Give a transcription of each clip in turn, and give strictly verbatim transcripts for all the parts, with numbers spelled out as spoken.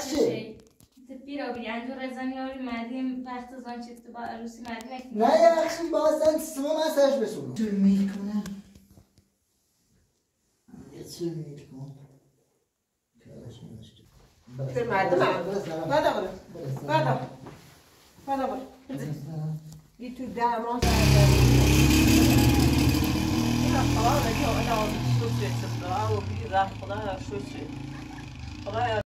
چی؟ تبیرا بی انجور رزانی آوری مدیم وقت زن چیست با عروسی مدیم نه یخشی بازن سما مساج بسونم چون میل کنم یه چون میل کنم Für meine Mann. Warte mal. Warte. Warte mal. Wie du da machst. Ja, خلاص دیگه آدم شو شد. آو بی رفت خدا شو شد. خدا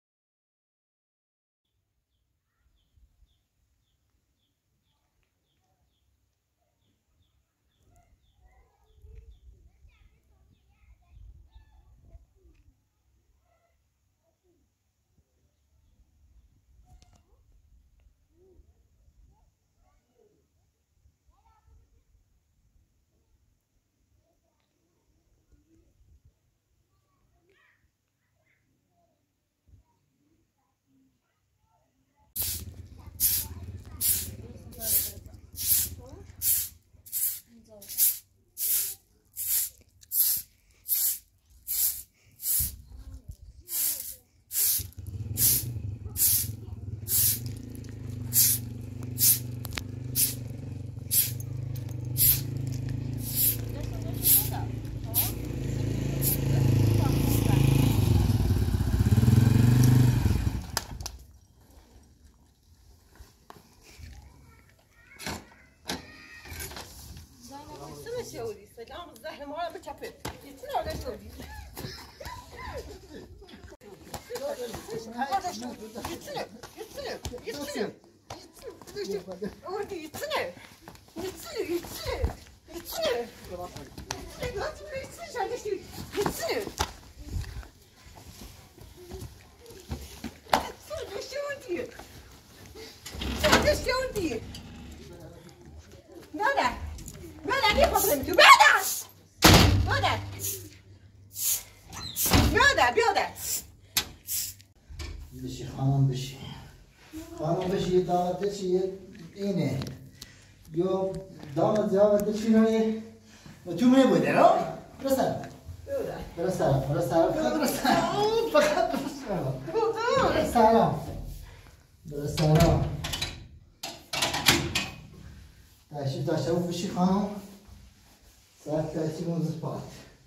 شودی سلام زهر ما رو بچپه یتونه ولا شودی هذا شو يتسنى يتسنى يتسنى ودي يتسنى يتسنى يتسنى يتسنى لا تبي يتسنى هذا شو يتسنى يتسنى شودي هذا شودي ماذا ماذا ليه فضلت ماذا ماذا ماذا ماذا بشی خانم بشی خانم بشی دامده چیه اینه یا دامد دامده چی نویه تو میبوده رو؟ برسن برسن برسن فقط برسن فقط برسن برسن برسن تشریف داشته بود بشی خانم ساعت تایسی موزز پات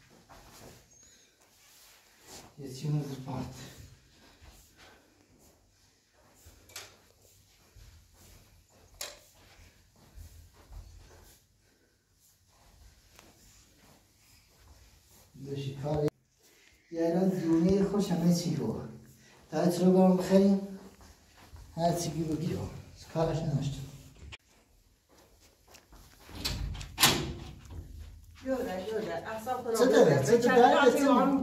یسی موزز پات بشی کاری یه الان دونه خوش همه چی رو تا هیچ رو برم بخریم هر چی گی بگیرم کارش نماشتم يودا يودا أحسن صدق صدق دارت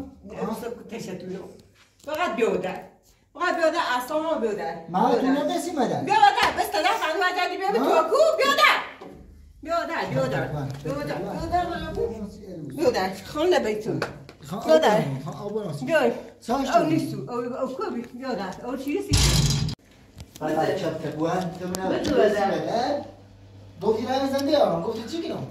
فقط بيودا فقط بيودا أحسن ما بيودا ما كنا بس مدام بيودا بس تلاش عن واحد بيودا توكو بيودا بيودا بيودا بيودا بيودا خلنا بيتون بيودا بيودا أو نسو أو أو كوبي بيودا أو شيء سيء بعد شاب تبوان تمنا بس مدام قلت لا نزندي أنا قلت تيجي نوم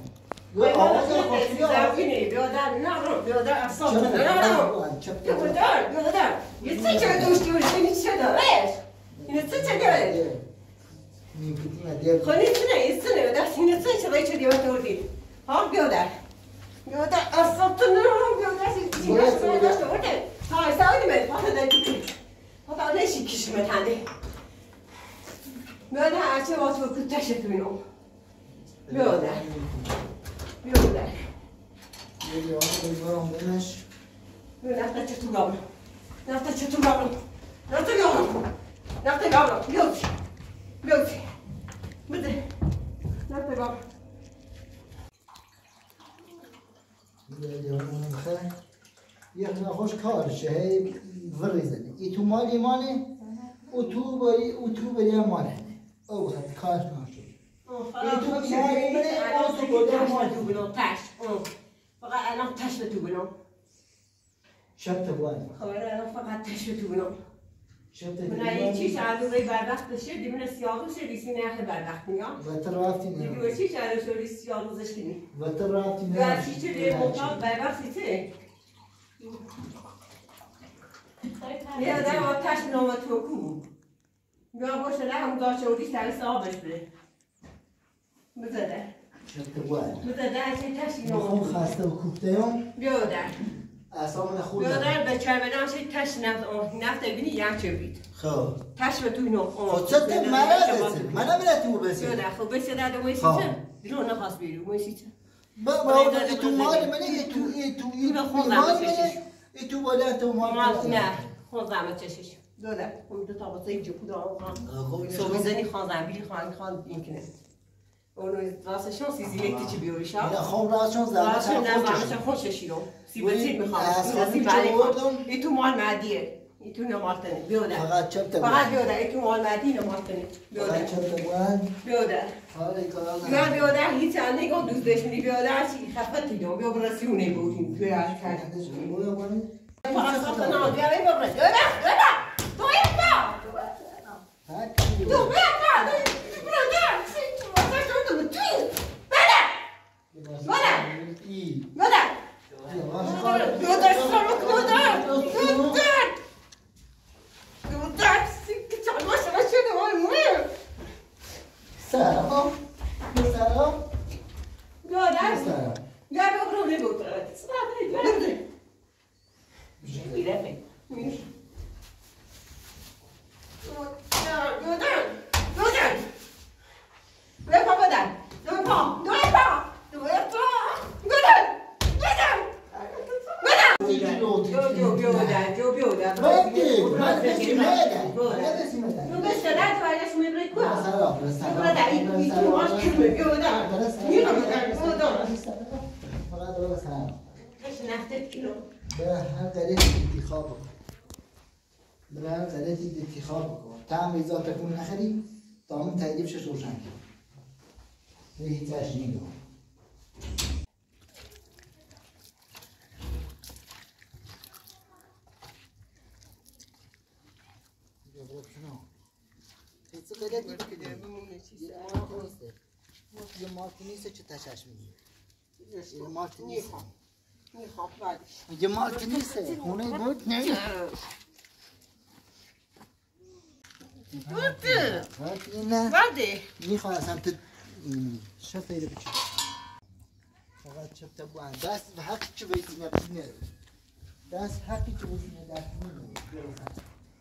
زاويني بيودا نعرف بيودا أصلا نعرف بيودا بيودا يتسجل دوش دوش فيني شدا ليش يتسجل خليني سنة يسنة بس هنا تسجل ليش دي وتودي ها بيودا بيودا أصلا نعرف بيودا بيودا بيودا هاي ساوي من هذا كذي هذا ليش كيش متعني بيودا عشان واتو كنت أشوف منه بيودا بيودا يلي واحد يبغون بنش نفتا چطور نفتا چطور نفتا يوم نفتا يوم بيوت بيوت بده نفتا يوم يلي واحد بخير يخنا خوش كارشه هي فريزني إتو مالي مالي وتو بري وتو بري مالي أو هاد كار ناشي إتو مالي مالي أو تو بري مالي تاش فقط أنا تاش بتوبنو شب تبوان خبر أنا فقط تاش بتوبنو شب من تبوان أي شيء شادو غير برداشت بشه دي من السياق وش اللي سيناه آخر برداشت نيا وتر رافتي دي نعم وش شادو شو اللي سياق وزشتني وتر رافتي نعم يا شيء اللي مطلب برداشت تي بیادر آتش نامه تو کو بیا باشه نه هم داشته بودی سر صاحبش بره بزده چطور باید بزده چه تشی میخوام نامه خسته و کوبته هم بیادر اصلا خود بیادر به چرمدان چه تش نفت نفت بینی یک چه بید خب تش به توی نو خب چه تو مرزه منم رتیبو بسی بیادر خب بسی در دوی سیچه دیرو نخواست بیرو موی سیچه با با تو مال منه ای تو ای تو ای به خود مال زحمت منه چشش ای تو بالا تو مال نه خود زحمت چشش بیادر خب دو تا واسه اینجا کود آقا خب سویزنی خان زنبیلی خان خان این کنه اونو راستشون سیزی یک چی بیوری شب نه خب راستشون راستشون زحمت نه زحمتش خوششی رو سیبتی میخوام سی بری ای تو مال مدیه ای تو نمارتنه بیادر فقط چپ تا فقط بیادر ای تو مال مدی نمارتنه بیادر فقط چپ تا بود بیادر حالا کارا بیادر بیادر هیچ هم نگاه دوست داشتی بیادر چی خفتی دو بیا برسی اونه بودیم بیادر کرد فقط خواست نه بیا بیا برسی بیادر بیادر تو یک با تو بیا با بیادر سلام سلام سلام یا بگو نگو میره میره به هر طریق انتخاب بکن به هر طریق انتخاب بکن تعم ایزا تکون نخری تا همون تاییدی بشه روشن کرد به هیچ تشنیه بکن هیچ قدرتی بکنه یه مارتی نیسته چه تشش میگی یه مارتی نیسته میخوام بعدش یه مارتی نیسته خونه بود نه بوده نه بده میخواستم تو شفیره بچه فقط چپ تا بوان دست به حقی چه بیتی نبسینه دست حقی چه بیتی نبسینه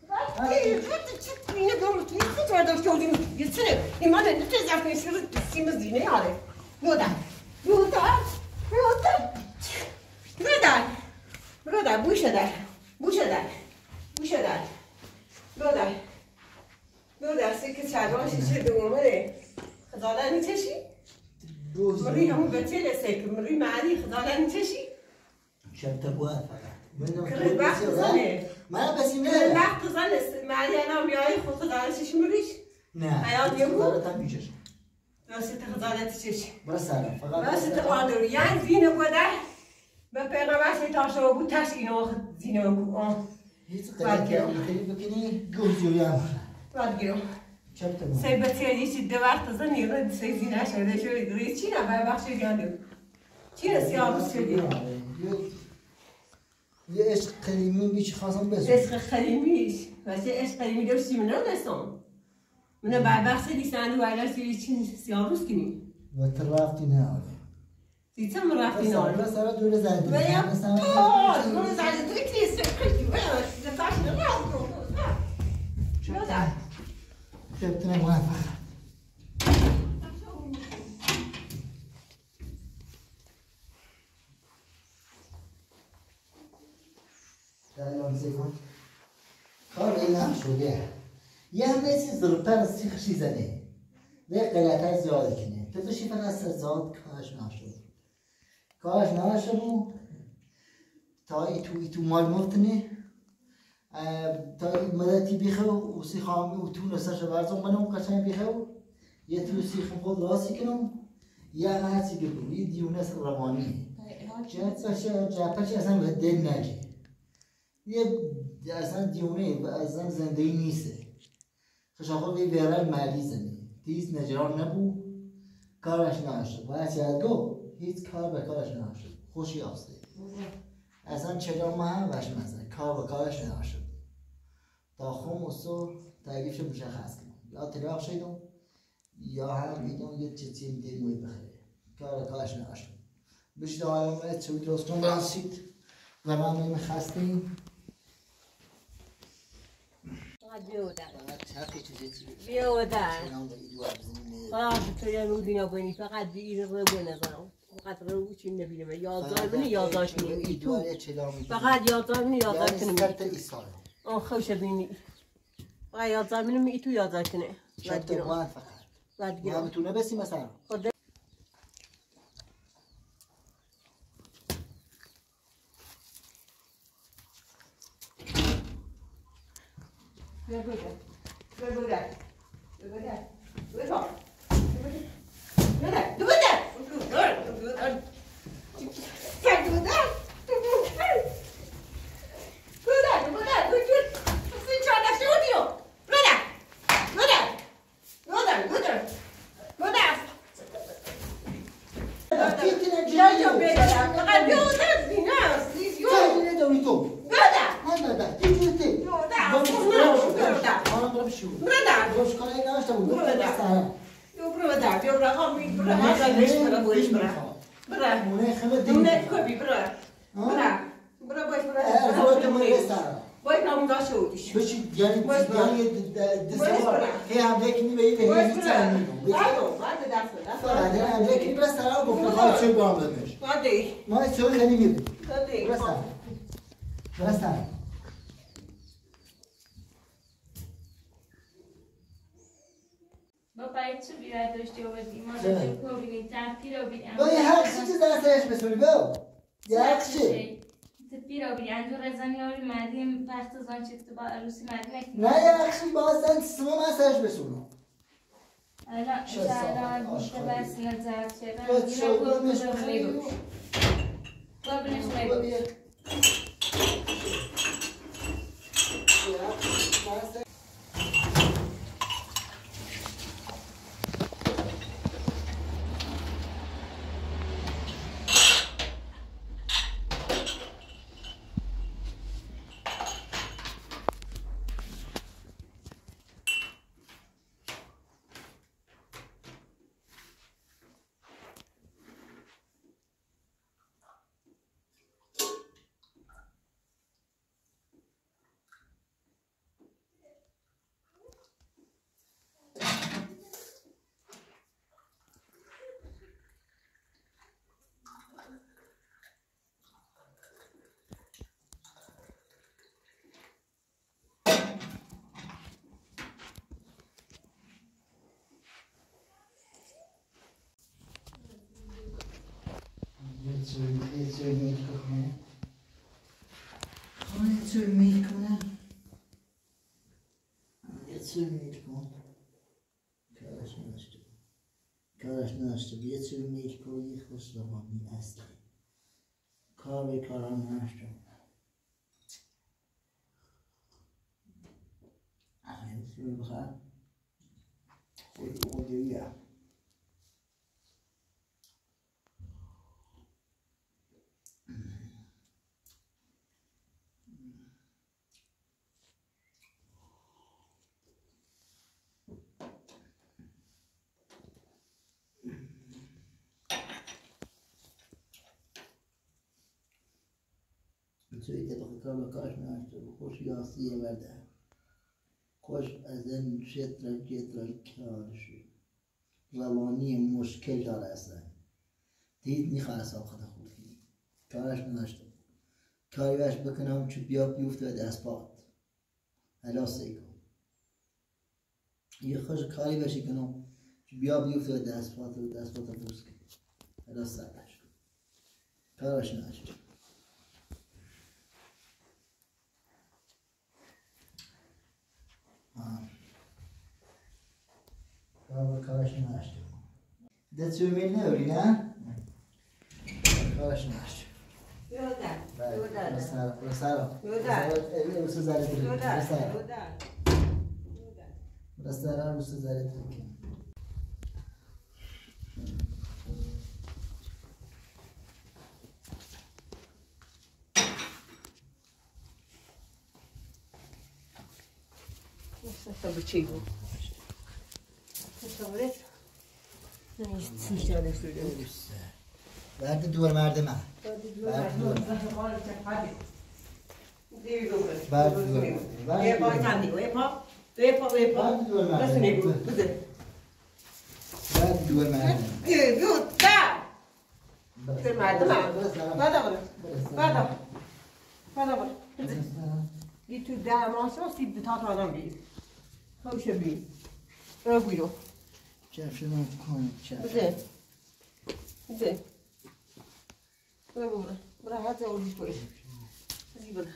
اینه دارم توی خود ورداشت کردیم یه سنه ایمان نتیز افنی سر سیم زینه یاره نودن نودن نودن نودن نودن بوشه در بوشه در بوشه در نودن نودن سکه چردانشی چه دومه خدالا نیچشی مری همون بچه لسه مری معلی خدالا نیچشی شب تبوه فقط کرد وقت زنه من بسیم کرد وقت زنه معلی انا میای خود خدالا چشی مریش نه حیات یه بود خدالت هم میچشم راست خدالا چشی برا سلام فقط راست آدر یعنی زینه بوده به پیغمبر تاشو بود تش اینو زینه بود هیچ قدرتی هم خیلی بکنی گوزیوی هم بعد گیرم شب تبوه سی بطیری چی دو وقت زنی رو سی زینه شده شده دوی چی نه بر بخش گندو چی نه سیاه بود شدی یه عشق قدیمی بیچی خواستم بزن عشق خلیمیش واسه عشق قدیمی داشتی من نستم من بر بخش دیسند و علاش توی چی سیاه روز کنی و تو رفتی نه آره دیتا من رفتی نه بس سر دور زدی بیا آه دور زدی توی کلیسه کشتی بیا دفعش نمیاد شده شبتنا موفق سلام سیکون کار این هم شده یه همه چیز ضرورتر از سیخ شیزنه ده قلعت های زیاده کنه تو بشی فقط سزاد کارش نشد کارش نشد بود تا ای تو ای تو مال مفتنه تا ای مدتی بیخو و سیخامی و تو نسش ورزم منم قشنگ بیخو یه تو سیخ خود راستی کنم یه هرچی که بود یه دیونس روانی جپش اصلا به دل نگه یه اصلا دیونه اصلا زندگی نیسته خشاخور یه ویرال مالی زنی دیز نجران نبود کارش نشد و هرچی از گو هیچ کار به کارش نشد خوشی آسته اصلا چرا ما هم وش مزنه کار به کارش نشد تا خمس و تکلیفش مشخص کنم یا تلاق شدم یا هم میدون یه چیزی میدید موی بخیره کار کارش نشد بشه دارم چوی درست کنم برانسید و من میم خستیم بیودن چرخی چیزی بیودن چنان به ایدو عبزنیم فقط تو یه رودی نبینی فقط دیگه رو بنظرم فقط رو چی نبینیم یازدار بینی یازدارش بینی تو فقط یازدار بینی یازدارش بینی سرت ایسال آه خوش بینی فقط یازدار بینی ای تو یازدارش بینی شرط بوند فقط بعد ما گیرم میتونه بسی مثلا ببوده ببوده ببوده ببوده ببوده ببوده ما چه خیلی می‌بینیم. برسان. برسان. با باید چه بیاد داشتی و بدی ما داشتی کو بینی تفکیر رو بینی با یه هر چیزی دستش بسونی بگو. یه هر چی. تفکیر رو بینی انجور رزانی آوری مدیم وقت از آن چیز با عروسی مدیم نه یه هرچی بازن سمو مساج بسونم. الان الان بیشتر بس نظر چه تو چه میش میگو قابلش میگو یه چوی میل کنه خواهی چوی میل کنه یه چوی میل کن کارش ناشته کارش ناشته یه چوی میل کن یه خوش روانی اصلی کار به کاران ناشته یه چوی بخواه خود خودویه توی طبقه کار به کارش ناشته خوش یاسیه برده خوش از این شتر جتر کارش روانی مشکل داره اصلا دید میخواه اصلا خدا خود کنی کارش ناشته کاری بش بکنم چو بیا بیفته دست پات حالا سی کن یه خوش کاری بشی کنم چو بیا بیفته دست پات و دست پات بوس کن حالا سرش کن کارش ناشته کار کارش ناشته دست رو میل نوری نه؟ کارش ناشته بیودن بیودن بسرا بسرا بیودن روسو زره داری بیودن بسرا بیودن بسرا روسو زره داری بچی بود شاملت نیست سیشانه شده بعد دور مرد من بعد دور بعد دور یه پا تندی یه پا یه پا یه پا بس نگو بده بعد دور مرد یه دو تا دور مرد من بعد آبر بعد آبر بعد آبر دی تو ده ماسه سیب تا تا آدم بید خوشه بید رو بیرو کفش من کنم کفش بده بده بده بره بره حتی اولیش بره بزی بره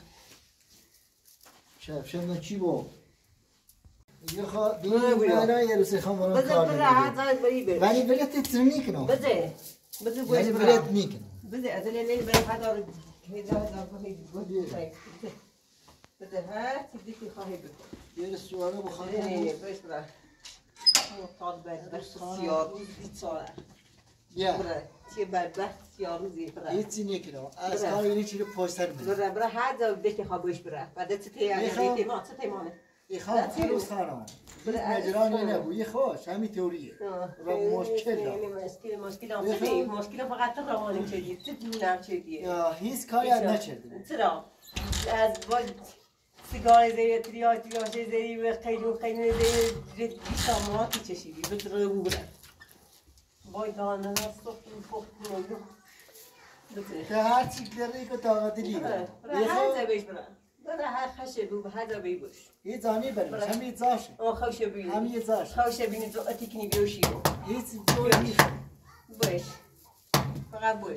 کفش من چی با یه خواه دونه بنا یه روزی خواهم برام بده کار بره نگیرم حتی بری بره ولی برات تترنی کنم بده بده بوش یعنی بره برات نیکنم بده از لیلی بره حتی رو هیدا هیدا بده بده هر چیزی که خواهی بکن یه سواره بخواه نه نه بش بره مطاد بدبخت سیاه روز بیت ساله یا بره چیه بدبخت سیاه روزی بره هیچی نیکنم از بره. کار اینی چی رو پشتر بده بره بره هر جا بده که خواه بش بره بعد چه میخوام- تیمه ما چه تیمانه یه خواه فروز خانم بره. مجرانی نبود یه خواه همین تئوریه را مشکل دارم. مشکل مشکل هم چه مشکل فقط تو روانی چه دیگه چه دونم چه دیگه یا هیچ کاری از نکرده چرا از با سیگار زیر تریا تریا زیر و قیلو قیلو زیر بیشتر چشیدی به طور بوده وای دانه هست و فوق نمیدو که هر چی داره که طاقت لیگه برای هر جا بیش برای برای هر خشه بو به هر جا بی باش یه زانی برش همین زاشه آه خوشه بینی همین زاشه خوشه بینی تو اتی کنی بیوشی هیچ دور نیست باش فقط باش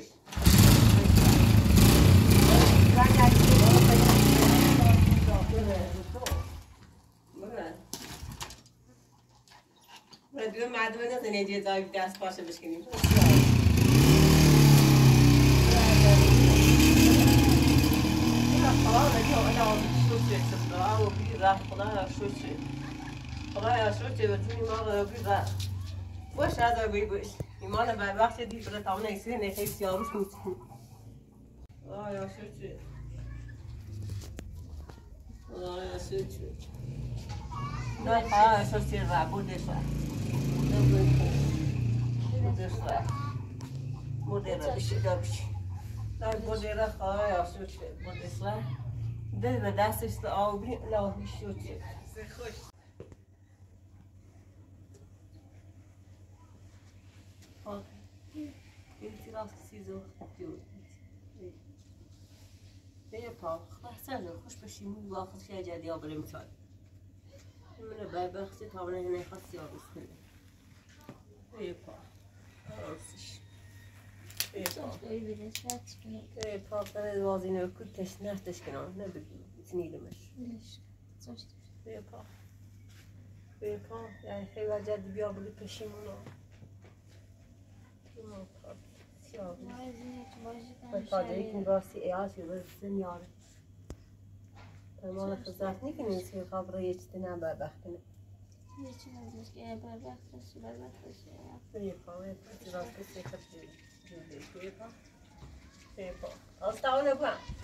ردیو مردمه نزنی یه جایی دست پاشه بشکنیم خدایا شکر وزنی ما رو بیزار باش از بی باش ایمان بر وقت دی بر تاون ایسی نخی سیاروش میتونی خدایا شکر خدایا شکر نه خدایا شکر را بوده شد بوده شد بوده را بشه داشت در بوده را خدایا شکر بوده شد دل به دستش تو آبی لاهی شکر خوش این راست سیزو جور بیا پا خواستن خوش بشیم واقعا خیلی جدی آبرم میشد من بر بخشی تا من نخواستی آبش کنم بیا پا آسش بیا پا بیا پا کنه وازی نکود تشنه تشکنم نه بگی تنیلمش بیا پا بیا پا یعنی خیلی جدی بیا بلی پشیمونو تاجری که راستی ایاسی و زنیاره تمام خزات نیکنی سی خبر یه چیزی نبر بختنه یه چیز ازش که بر وقتش بر وقتش بیا پا بیا پا راستی سی خبر جوری بیا پا بیا پا آستاونه کن